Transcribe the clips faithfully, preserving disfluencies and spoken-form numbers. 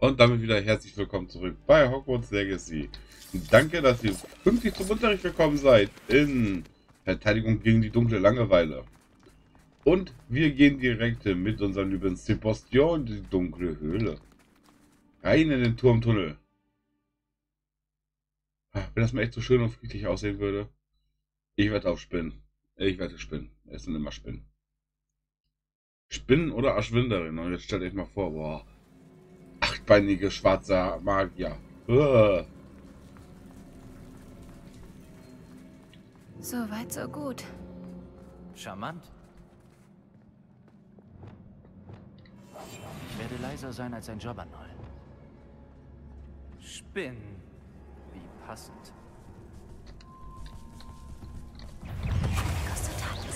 Und damit wieder herzlich willkommen zurück bei Hogwarts Legacy. Danke, dass ihr pünktlich zum Unterricht gekommen seid in Verteidigung gegen die dunkle Langeweile. Und wir gehen direkt mit unserem lieben Sebastian in die dunkle Höhle. Rein in den Turmtunnel. Wenn das mal echt so schön und friedlich aussehen würde. Ich werde auf Spinnen. Ich werde Spinnen. Es sind immer Spinnen. Spinnen oder Aschwinderin. Und jetzt stellt euch mal vor, boah. Achtbeinige schwarzer Magier. Uah. So weit, so gut. Charmant. Ich werde leiser sein als ein Jobbernoll. Spinnen. Wie passend. Kostet alles.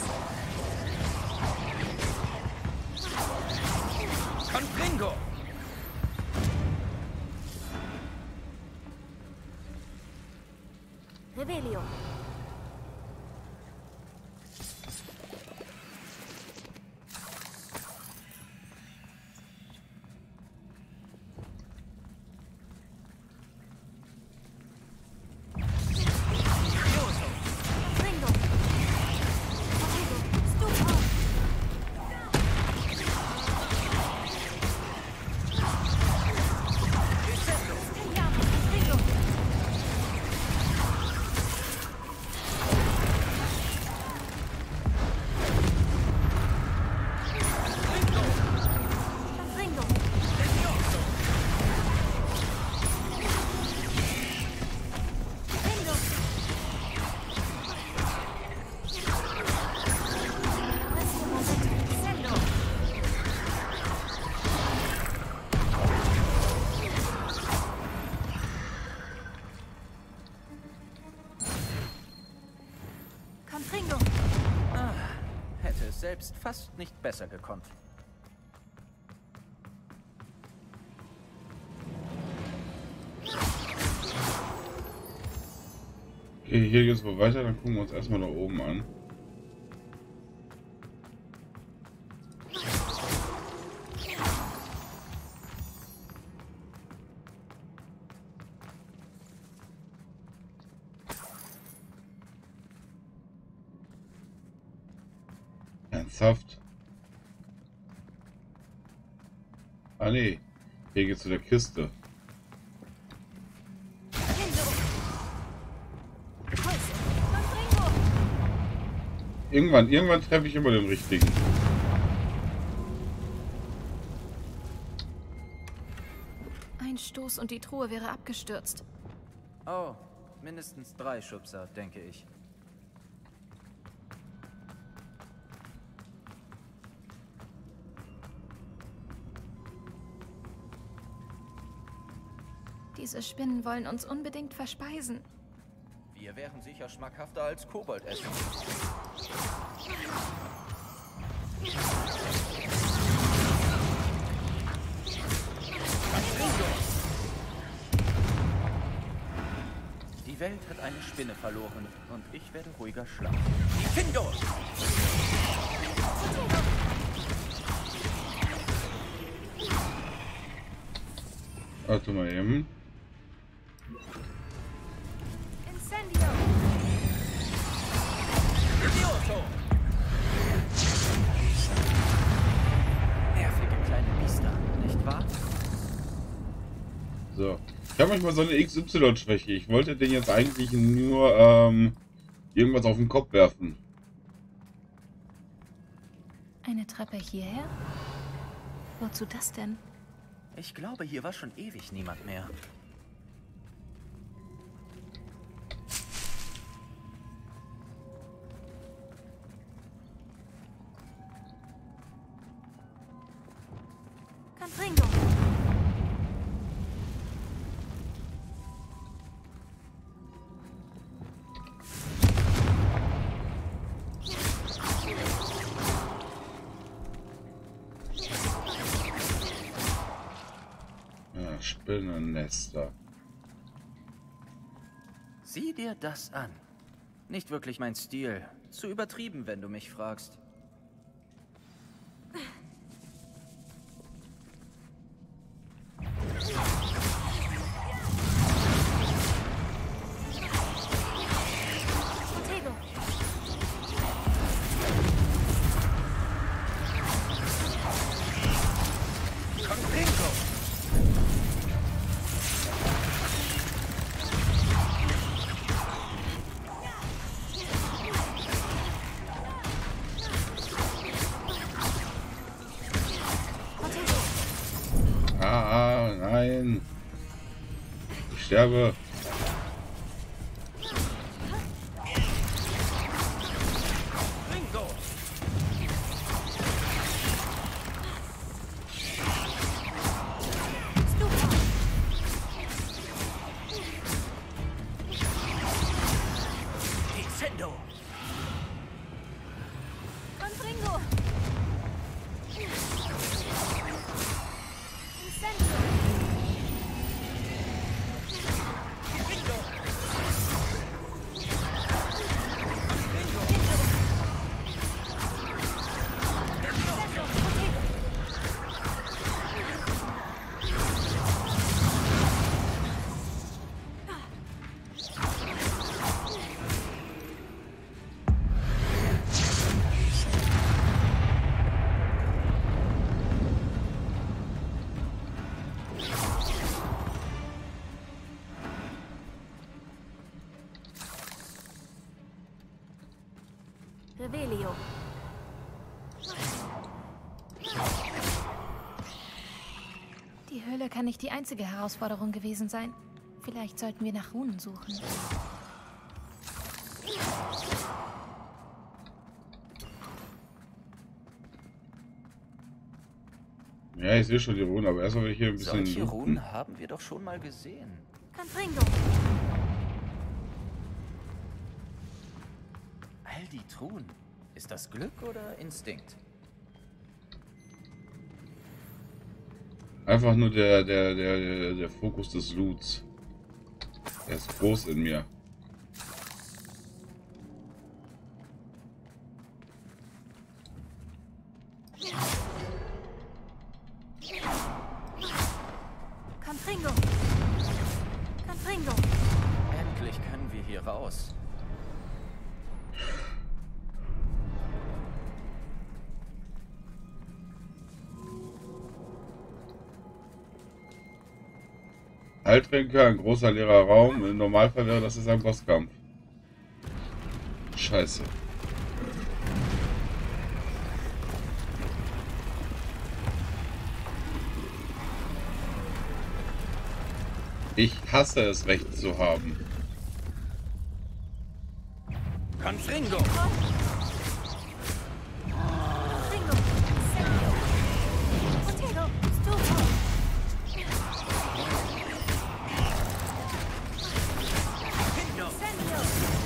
Confringo! Revelio. Ah, hätte es selbst fast nicht besser gekonnt. Okay, hier geht's wohl weiter, dann gucken wir uns erstmal da oben an. Ernsthaft? Ah nee, hier geht's zu der Kiste. Irgendwann, irgendwann treffe ich immer den richtigen. Ein Stoß und die Truhe wäre abgestürzt. Oh, mindestens drei Schubser, denke ich. Diese Spinnen wollen uns unbedingt verspeisen. Wir wären sicher schmackhafter als Koboldessen. Die Welt hat eine Spinne verloren und ich werde ruhiger schlafen. Findo! Warte mal eben. Incendio! Nervige kleine Biester, nicht wahr? So. Ich habe manchmal so eine X Y-Schwäche. Ich wollte den jetzt eigentlich nur ähm, irgendwas auf den Kopf werfen. Eine Treppe hierher? Wozu das denn? Ich glaube, hier war schon ewig niemand mehr. Confringo! Ja, Spinnennester. Sieh dir das an. Nicht wirklich mein Stil. Zu übertrieben, wenn du mich fragst. Nein. Ich sterbe. Revelio. Die Höhle kann nicht die einzige Herausforderung gewesen sein. Vielleicht sollten wir nach Runen suchen. Ja, ich sehe schon die Runen, aber erstmal will ich hier ein bisschen Solche looten. Runen haben wir doch schon mal gesehen. Confringo. All die Truhen. Ist das Glück oder Instinkt? Einfach nur der, der, der, der, der Fokus des Loots. Der ist groß in mir. Confringo. Confringo. Endlich können wir hier raus. Heiltränke, ein großer leerer Raum. Im Normalfall wäre das ist ein Bosskampf. Scheiße. Ich hasse es, Recht zu haben. Confringo! Confringo. Incendio. Potato. Stufo. Incendio.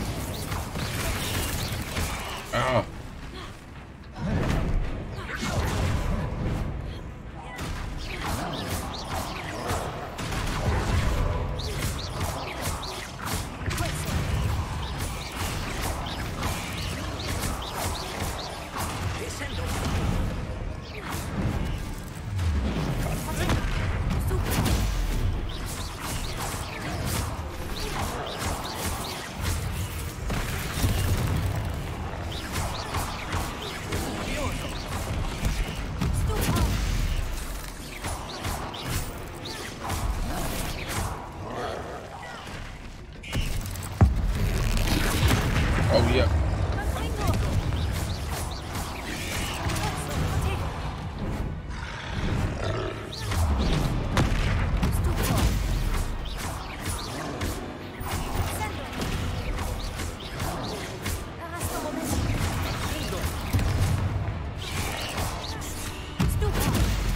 Ah. Oh ja. Confringo. Stufo. Incendio. Arrasto momento. Stufo.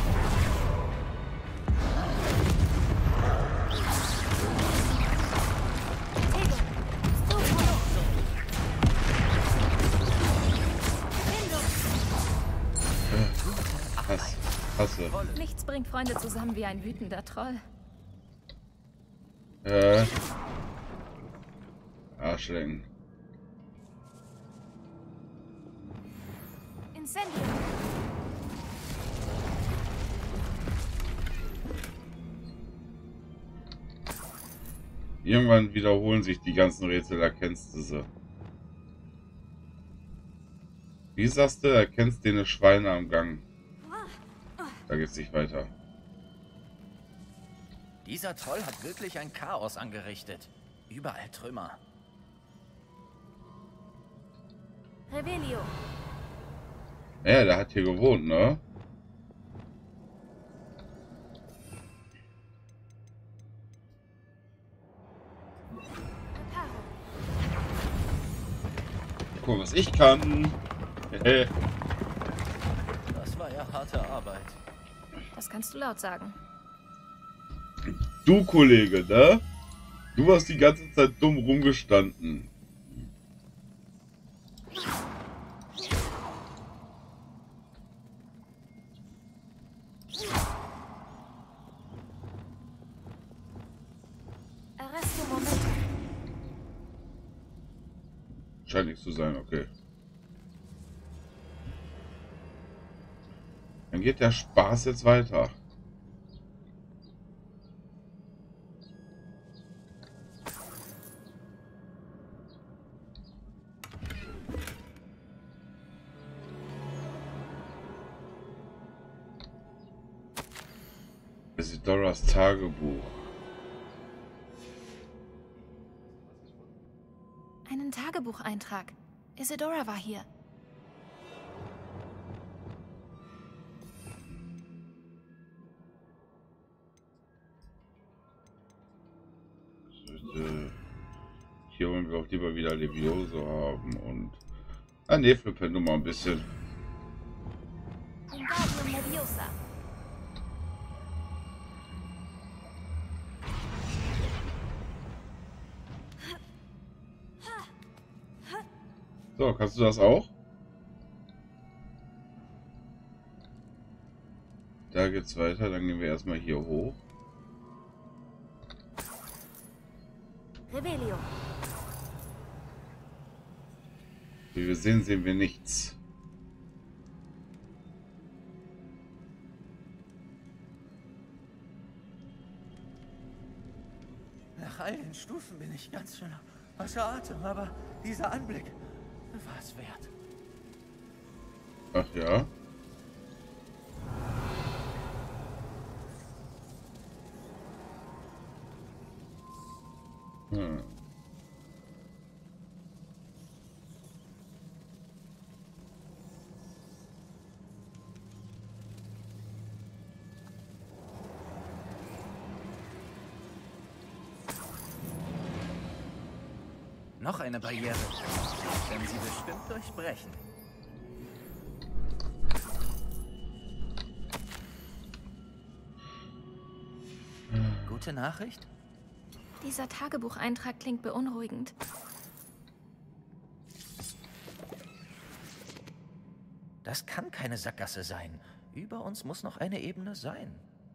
Potato. Stufo. Hass. Hasse. Nichts bringt Freunde zusammen wie ein wütender Troll. Äh. Arschlecken. Incendio. Irgendwann wiederholen sich die ganzen Rätsel, erkennst du sie. Wie sagst du, erkennst du den Schweine am Gang? Da geht's nicht weiter. Dieser Troll hat wirklich ein Chaos angerichtet. Überall Trümmer. Revelio. Ja, der hat hier gewohnt, ne? Guck mal, was ich kann. Äh. Das war ja harte Arbeit. Das kannst du laut sagen. Du, Kollege, ne? Du hast die ganze Zeit dumm rumgestanden. Arresto Momento. Scheint nichts zu sein, okay. Dann geht der Spaß jetzt weiter. Isidoras Tagebuch. Einen Tagebucheintrag. Isidora war hier. Hier wollen wir auch lieber wieder Levioso haben und... Ah ne, flippen nur mal ein bisschen. Wingardium Leviosa. So, kannst du das auch? Da geht's weiter, dann gehen wir erstmal hier hoch. Revelio. Wie wir sehen, sehen wir nichts. Nach all den Stufen bin ich ganz schön außer Atem, aber dieser Anblick war es wert. Ach ja. Hm. Noch eine Barriere. Können Sie bestimmt durchbrechen. Gute Nachricht? Dieser Tagebucheintrag klingt beunruhigend. Das kann keine Sackgasse sein. Über uns muss noch eine Ebene sein.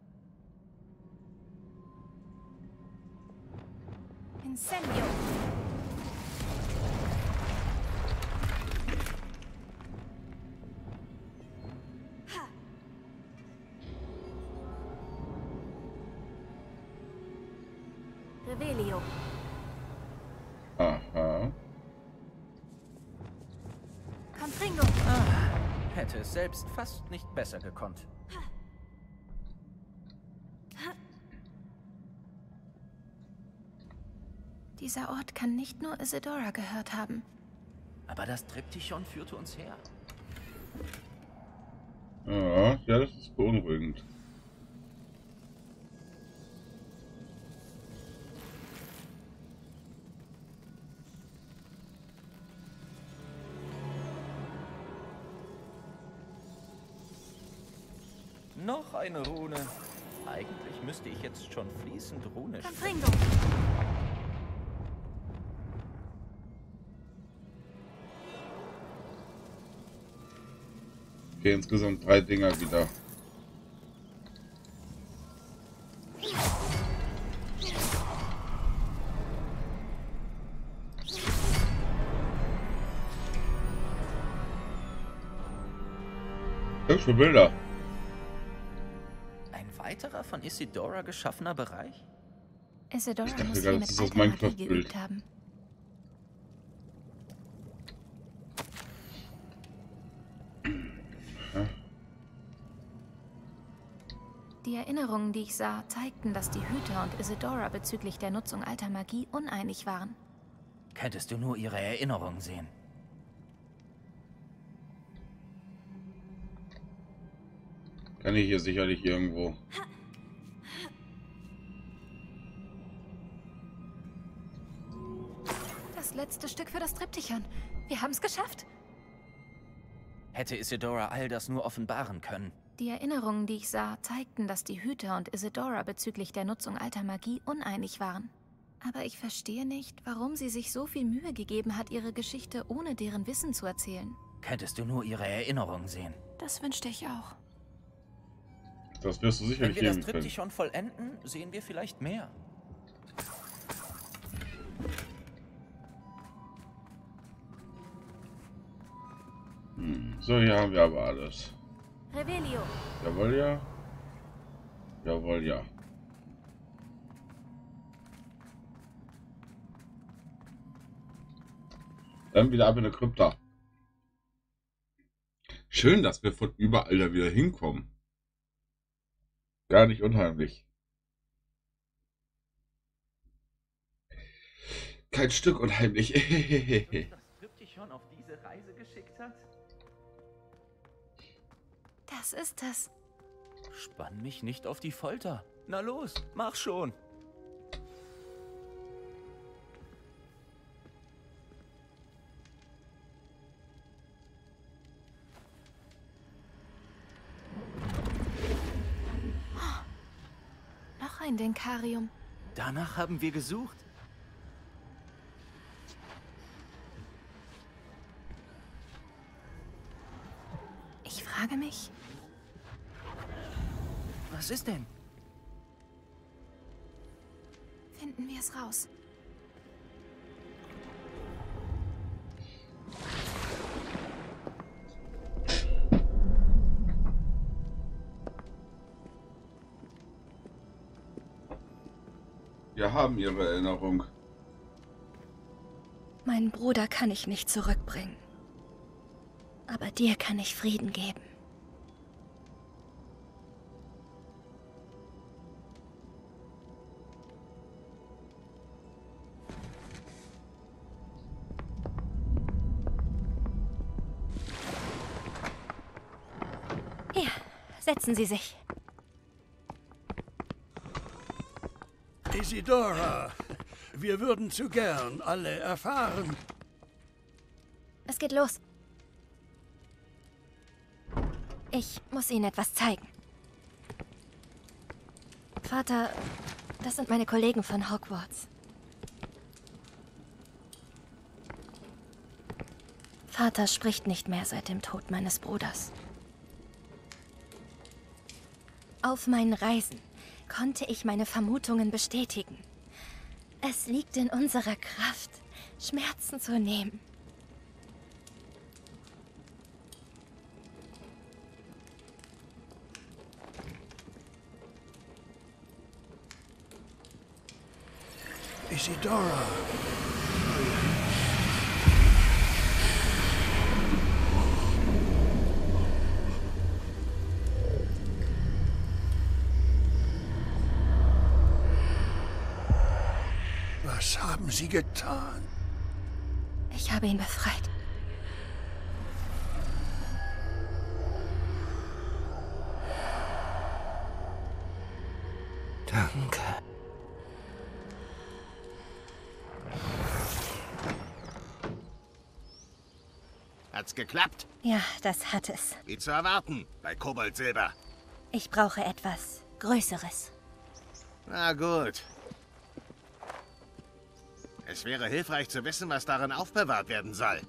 Incendio. Revelio. Aha. Confringo. Ah, hätte es selbst fast nicht besser gekonnt. Dieser Ort kann nicht nur Isidora gehört haben. Aber das Triptychon führte uns her. Ja, ja, das ist beunruhigend. Noch eine Rune. Eigentlich müsste ich jetzt schon fließend runisch. Confringo. Okay, insgesamt drei Dinger wieder. Hübsche Bilder. Ein weiterer von Isidora geschaffener Bereich? Isidora Ich dachte muss gerade, hier das mit ist das alter Magie Minecraft-Bild. geübt haben. Die Erinnerungen, die ich sah, zeigten, dass die Hüter und Isidora bezüglich der Nutzung alter Magie uneinig waren. Könntest du nur ihre Erinnerungen sehen. Kann ich hier sicherlich irgendwo. Das letzte Stück für das Triptychon. Wir haben es geschafft. Hätte Isidora all das nur offenbaren können. Die Erinnerungen, die ich sah, zeigten, dass die Hüter und Isidora bezüglich der Nutzung alter Magie uneinig waren. Aber ich verstehe nicht, warum sie sich so viel Mühe gegeben hat, ihre Geschichte ohne deren Wissen zu erzählen. Könntest du nur ihre Erinnerungen sehen. Das wünschte ich auch. Das wirst du Wenn sicherlich wir das nehmen können. Triptychon vollenden, sehen wir vielleicht mehr. Hm. So, hier haben wir aber alles. Revelio. Jawohl, ja. Jawohl, ja. Dann wieder ab in der Krypta. Schön, dass wir von überall da wieder hinkommen. Gar nicht unheimlich. Kein Stück unheimlich. Das Triptychon auf diese Reise geschickt hat? Das ist es. Spann mich nicht auf die Folter. Na los, mach schon. Noch ein Denkarium. Danach haben wir gesucht. Ich frage mich, Was ist denn? finden wir es raus. Wir haben ihre Erinnerung. Meinen Bruder kann ich nicht zurückbringen. Aber dir kann ich Frieden geben. Hier, setzen Sie sich. Isidora, wir würden zu gern alle erfahren. Es geht los. Ich muss Ihnen etwas zeigen. Vater, das sind meine Kollegen von Hogwarts. Vater spricht nicht mehr seit dem Tod meines Bruders. Auf meinen Reisen konnte ich meine Vermutungen bestätigen. Es liegt in unserer Kraft, Schmerzen zu nehmen. Isidora. Was haben Sie getan? Ich habe ihn befreit. Danke. Hat's geklappt? Ja, das hat es. Wie zu erwarten, bei Koboldsilber. Ich brauche etwas Größeres. Na gut. Es wäre hilfreich zu wissen, was darin aufbewahrt werden soll.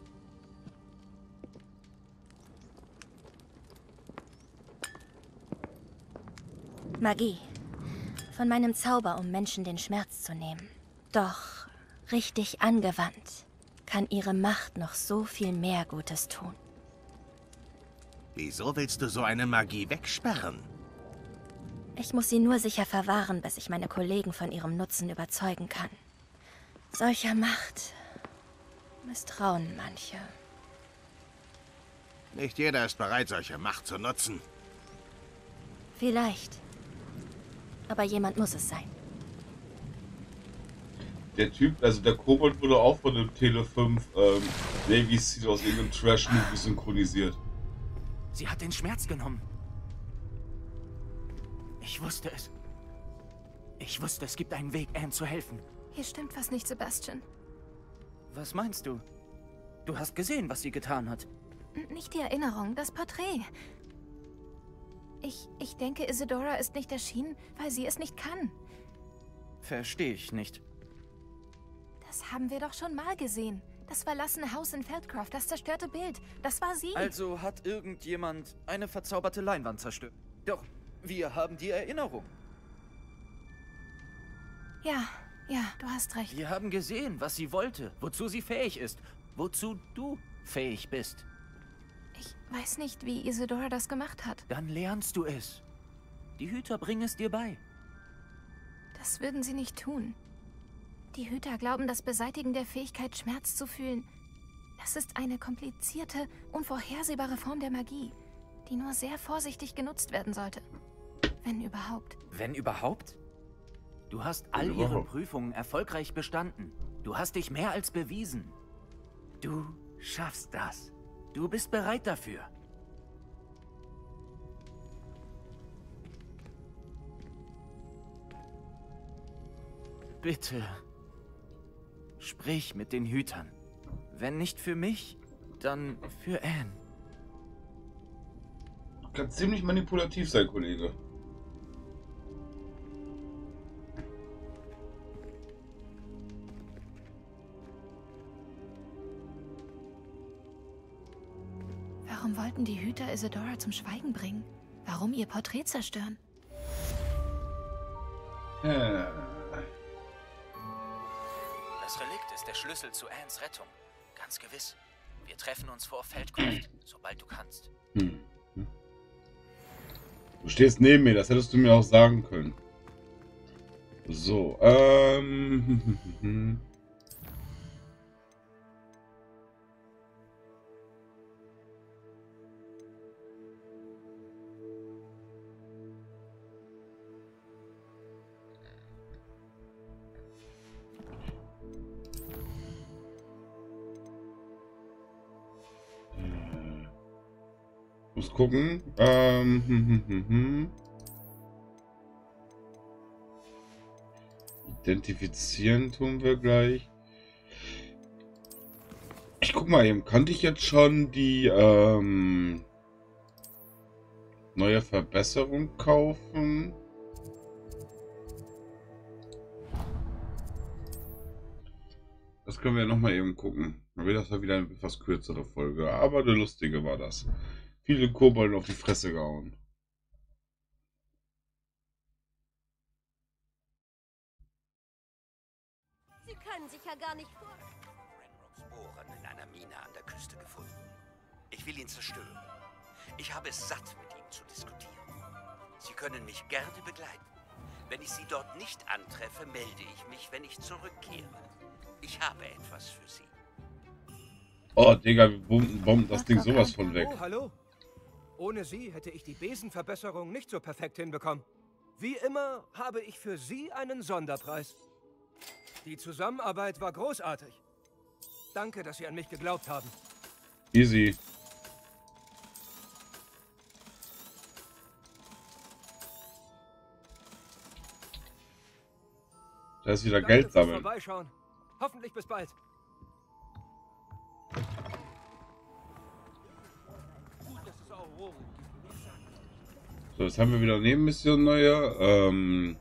Magie. Von meinem Zauber, um Menschen den Schmerz zu nehmen. Doch richtig angewandt kann ihre Macht noch so viel mehr Gutes tun. Wieso willst du so eine Magie wegsperren? Ich muss sie nur sicher verwahren, bis ich meine Kollegen von ihrem Nutzen überzeugen kann. Solcher Macht misstrauen manche. Nicht jeder ist bereit, solche Macht zu nutzen. Vielleicht. Aber jemand muss es sein. Der Typ, also der Kobold wurde auch von dem Tele fünf ähm, Navy Seal aus irgendeinem Trash-Movie synchronisiert. Sie hat den Schmerz genommen. Ich wusste es. Ich wusste, es gibt einen Weg, Anne zu helfen. Hier stimmt was nicht, Sebastian. Was meinst du? Du hast gesehen, was sie getan hat. N- Nicht die Erinnerung, das Porträt. Ich, ich denke, Isidora ist nicht erschienen, weil sie es nicht kann. Verstehe ich nicht. Das haben wir doch schon mal gesehen. Das verlassene Haus in Feldcroft, das zerstörte Bild. Das war sie. Also hat irgendjemand eine verzauberte Leinwand zerstört. Doch, wir haben die Erinnerung. Ja, ja, du hast recht. Wir haben gesehen, was sie wollte, wozu sie fähig ist, wozu du fähig bist. Ich weiß nicht, wie Isidora das gemacht hat. Dann lernst du es. Die Hüter bringen es dir bei. Das würden sie nicht tun. Die Hüter glauben, das Beseitigen der Fähigkeit, Schmerz zu fühlen, das ist eine komplizierte, unvorhersehbare Form der Magie, die nur sehr vorsichtig genutzt werden sollte. Wenn überhaupt. Wenn überhaupt? Du hast all Wenn ihre überhaupt. Prüfungen erfolgreich bestanden. Du hast dich mehr als bewiesen. Du schaffst das. Du bist bereit dafür. Bitte. Sprich mit den Hütern. Wenn nicht für mich, dann für Anne. Kann ziemlich manipulativ sein, Kollege. Warum wollten die Hüter Isidora zum Schweigen bringen? Warum ihr Porträt zerstören? Äh. Das Relikt ist der Schlüssel zu Annes Rettung. Ganz gewiss. Wir treffen uns vor Feldcroft, sobald du kannst. Hm. Du stehst neben mir, das hättest du mir auch sagen können. So, ähm... muss gucken. Ähm, hm, hm, hm, hm. Identifizieren tun wir gleich. Ich guck mal eben, konnte ich jetzt schon die ähm, neue Verbesserung kaufen? Das können wir noch mal eben gucken. Dann wird das ja wieder eine etwas kürzere Folge, aber eine lustige war das. Viele Kobolde auf die Fresse gehauen. Sie können sich ja gar nicht vor... Ranrocks Bohren in einer Mine an der Küste gefunden. Ich will ihn zerstören. Ich habe es satt, mit ihm zu diskutieren. Sie können mich gerne begleiten. Wenn ich Sie dort nicht antreffe, melde ich mich, wenn ich zurückkehre. Ich habe etwas für Sie. Oh, Digga, wir bomben, bomben das Ding sowas von weg. Oh, hallo. Ohne Sie hätte ich die Besenverbesserung nicht so perfekt hinbekommen. Wie immer habe ich für Sie einen Sonderpreis. Die Zusammenarbeit war großartig. Danke, dass Sie an mich geglaubt haben. Easy. Da ist wieder Danke Geld fürs sammeln. Vorbeischauen. Hoffentlich bis bald. So, jetzt haben wir wieder Nebenmission neue. Ähm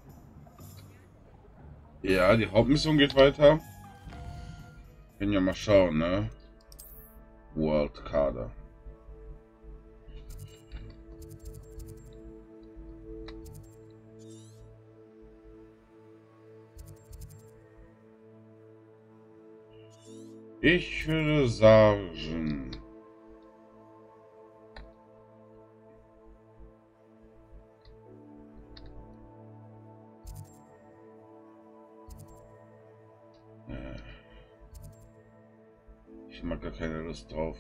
ja, die Hauptmission geht weiter. Können ja mal schauen, ne? World Kader. Ich würde sagen... Ich mag gar keine Lust drauf.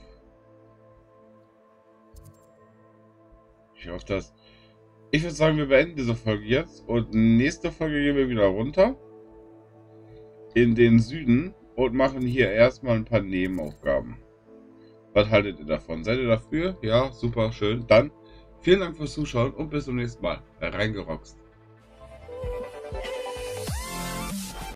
Ich hoffe, dass... Ich würde sagen, wir beenden diese Folge jetzt. Und nächste Folge gehen wir wieder runter. In den Süden. Und machen hier erstmal ein paar Nebenaufgaben. Was haltet ihr davon? Seid ihr dafür? Ja, super, schön. Dann vielen Dank fürs Zuschauen und bis zum nächsten Mal. Reingerockst.